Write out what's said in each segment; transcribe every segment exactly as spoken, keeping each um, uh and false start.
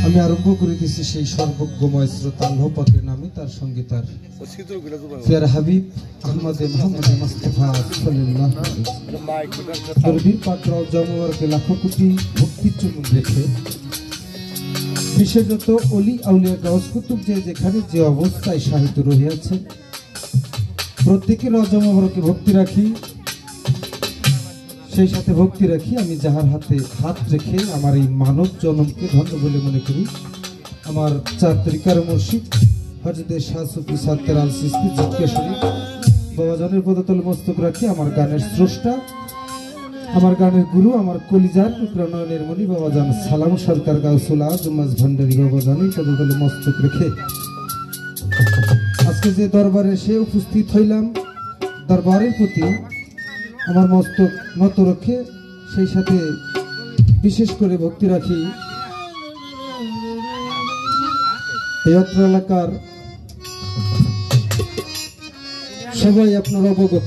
আমি আরম্ভ করিতেছি সেই সর্বজ্ঞময় শ্রোতা আল্লাহ পাকের নামে, তার সঙ্গে তার প্রিয় হাবিব আহমদে মুহাম্মদ মুস্তাফা সাল্লাল্লাহু আলাইহি ওয়াসাল্লাম দরদির পাক রওজা মুবারকে লাখো কোটি ভক্তির চুমুক রেখে বিশেষত অলি আউলিয়া গাউস কুতুব যে যেখানে যে অবস্থায় সাহিত্য রহিয়াছে প্রত্যেকের রওজা মুবারকে ভক্তি রাখি। সেই সাথে ভক্তি রাখি আমি যাহার হাতে হাত রেখে আমার এই মানব জন্মকে ধন্য বলে মনে করি আমার চার তরিকার মুর্শিদ হযরত শাহ সুফি সাত্তার আল সিস্তি জিকিয়া শরীফ বাবাজানের পদতলে মস্তক রাখি আমার গানের স্রষ্টা আমার গানের গুরু আমার কলিজার টুকরা নয়নের মণি বাবাজান সালাম সরকার গাউসুল আজম ভান্ডারী বাবাজানের পদতলে মস্তক রেখে আজকে যে দরবারে এসে উপস্থিত হইলাম দরবারের প্রতি আমার মস্তক নত রক্ষে সেই সাথে বিশেষ করে ভক্তি রাখি এই অত্র এলাকার সবাই আপনারা অবগত,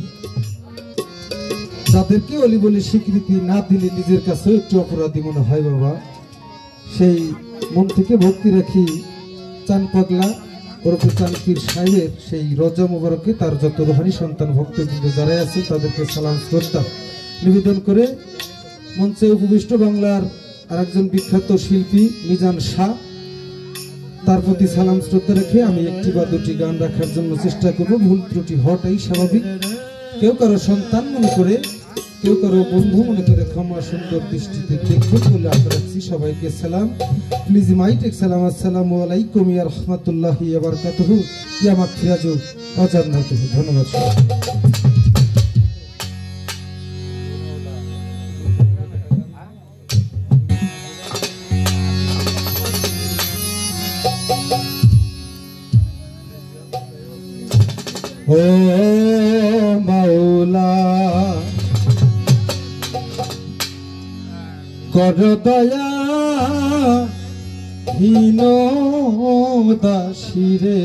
যাদেরকে অলি বলে স্বীকৃতি না দিলে নিজের কাছে একটু অপরাধী মনে হয় বাবা, সেই মন থেকে ভক্তি রাখি চান পাগলা ওরফে চানপীর সাহেবের সেই রওজা মুবারকে তার যত রোহানি সন্তান ভক্তবৃন্দ যারা আছে তাদেরকে সালাম শ্রদ্ধা নিবেদন করে মঞ্চে উপবিষ্ট বাংলার আরেকজন বিখ্যাত শিল্পী মিজান শাহ তার প্রতি সালাম শ্রদ্ধা রেখে আমি একটি বা দুটি গান রাখার জন্য চেষ্টা করব। ভুল ত্রুটি হওয়াটাই স্বাভাবিক, কেউ কারো সন্তান মনে করে কেউ কারো বন্ধু মনে করে ক্ষমা সুন্দর দৃষ্টিতে দেখবেন বলে আশা রাখছি। সবাইকে সালাম, প্লিজ মাই টেক সালাম। আসসালামু আলাইকুম ইয়া রাহমাতুল্লাহি ওয়া বারাকাতুহু ইয়া মাগফিরাতু ওয়া জান্নাতুহু। ধন্যবাদ। ও মাওলা কর দয়া হীন দাসীরে,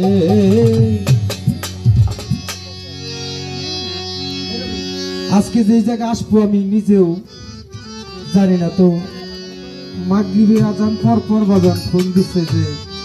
আজকে যে জায়গায় আসবো আমি নিজেও জানি না, তো মাগরিবের আজান পর পর বাজান ফোন দিচ্ছে যে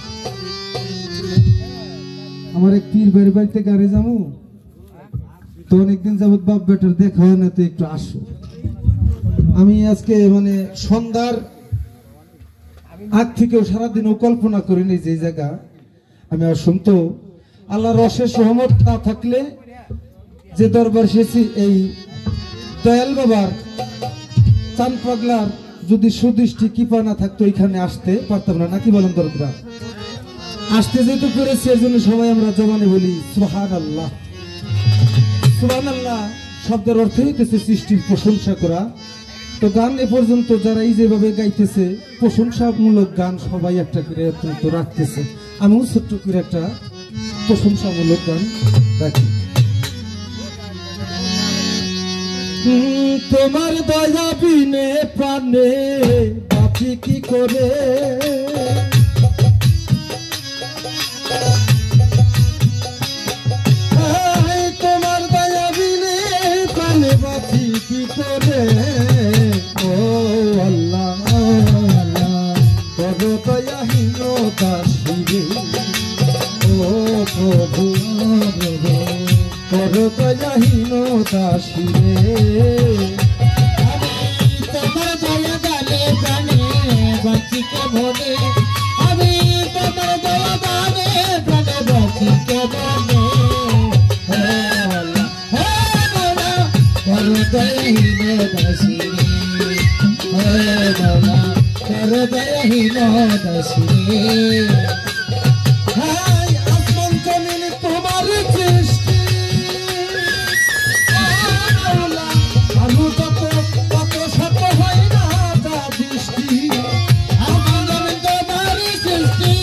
আমার এক পীর বাড়ি বাড়িতে গাড়ি যাবো, তো অনেকদিন যাবত বাপ বেটার দেখা হয় না, তো একটু আসো। আমি আজকে মানে সন্ধ্যার আগ থেকেও সারাদিনও কল্পনা করিনি যে জায়গা আমি আসুন। তো আল্লাহর অশেষ রহমত না থাকলে যে দরবার এসেছি এই দয়াল বাবার চান পাগলার যদি সুদৃষ্টি কৃপা না থাকতো এখানে আসতে পারতাম না, নাকি বলেন দরকার? আসতে যেহেতু পেরেছি এর জন্য সবাই আমরা জবানে বলি সুবহানাল্লাহ। সুবহানাল্লাহ শব্দের অর্থ হইতেছে সৃষ্টির প্রশংসা করা। তো গান এ পর্যন্ত যারা এই যেভাবে গাইতেছে প্রশংসামূলক গান সবাই একটা করে তো রাখতেছে, আমিও ছোট্ট করে একটা প্রশংসামূলক গান রাখি। তোমার দয়া বিনে প্রাণে বাঁচি কি করে, তোমার দয়া বিনে প্রাণে বাঁচি কি করে, ও আল্লাহ কর দয়াহীন দাসীরে, ও প্রভু কর দয়াহীন দাসীরে, তোমার দয়া দালে প্রাণে বাঁচি কে ভোলে, আমি তোমার দয়া দালে প্রাণে বাঁচি কে ভোলে, কর দয়াহীন দাসীরে, মৌলা কর দয়াহীন দাসীরে। আসমান জমিন তোমার সৃষ্টি, আলু যত কত শত হয় না তা দৃষ্টি, আসমান জমিন তোমার সৃষ্টি,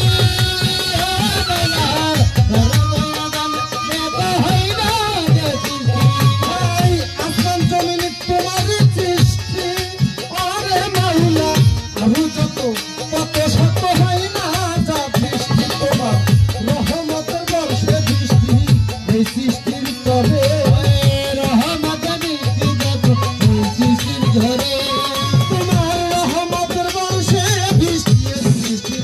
আসমান জমিন তোমার সৃষ্টি, আরে মাওলা আলু যত কত শত হয় না তা দৃষ্টি, তোমার রহমতের বর্ষে দৃষ্টি এই সৃষ্টির তরে, রহমতের বৃষ্টি যত এই সৃষ্টির ঝরে, তোমার রহমতের বর্ষে বৃষ্টি সৃষ্টি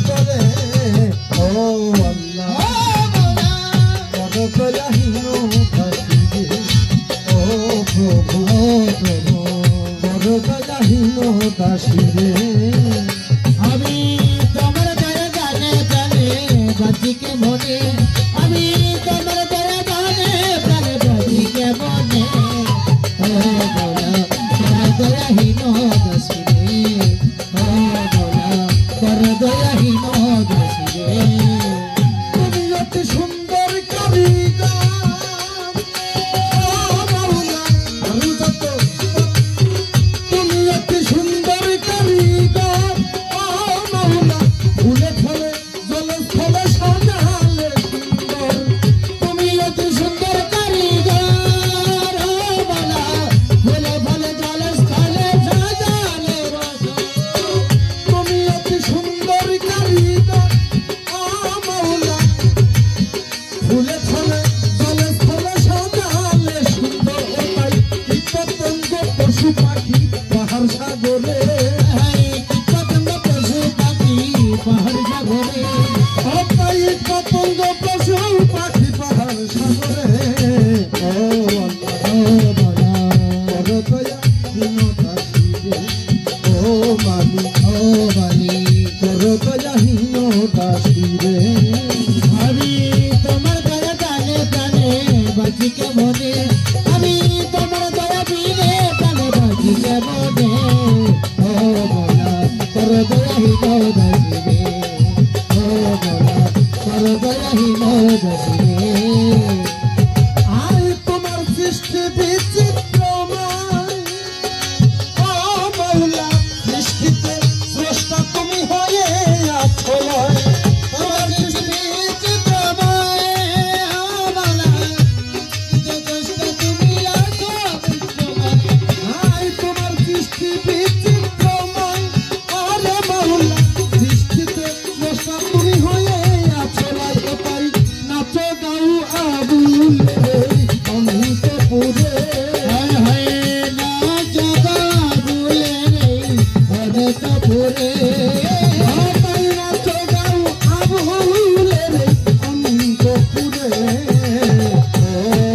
দয়াহীন দাসী রে আমি তোমার দয়া জানে প্রাণে বাঁচি কেমনে আমি তোমার দয়া বিনে প্রাণে বাঁচি কেমনে ও মোলা তোর দয়াহীন দাসী রে ও মোলা তোর দয়াহীন দাসী রে আর তোমার সৃষ্টি বিচিত্রময় ও মৌলা সৃষ্টিতে স্রষ্টা তুমি হয়ে আছো লয় তোমার সৃষ্টি বিচিত্রময় ও মোলা সৃষ্টিতে তুমি আছো বিচিত্রময় আর তোমার সৃষ্টি বিচিত্রময় আরে মৌলা সৃষ্টিতে স্রষ্টা তুমি হয়ে আছো লয় তাই নাচো গাও আবুল রে অন্তপুরে হায় হায় না জগা ভুলে রে ভরে কাপুরে তাই নাচো গাও আবুল রে অন্তপুরে ও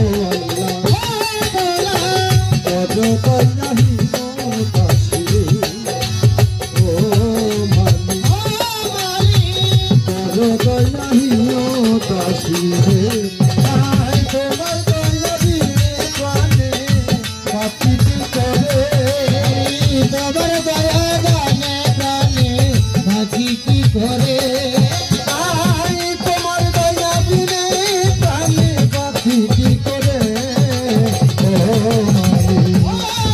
আল্লাহ বড় দয়াহীন দাসী ও মালিক বড় দয়াহীন দাসী রে আয় তোমার দয়া দিলে প্রাণে পাপিটি করে তোমার দয়া জানে প্রাণে বাঁচি কি করে আয় তোমার দয়া দিলে প্রাণে পাপিটি করে ও মালিক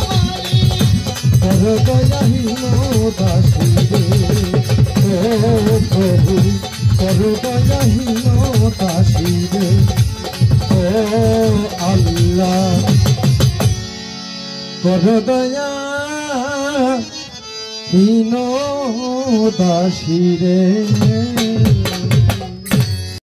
বড় দয়াহীন দাসী রে ও প্রভু বড় দয়াহীন দাসী রে ও আল্লাহ বড় দয়াহীন দাসী রে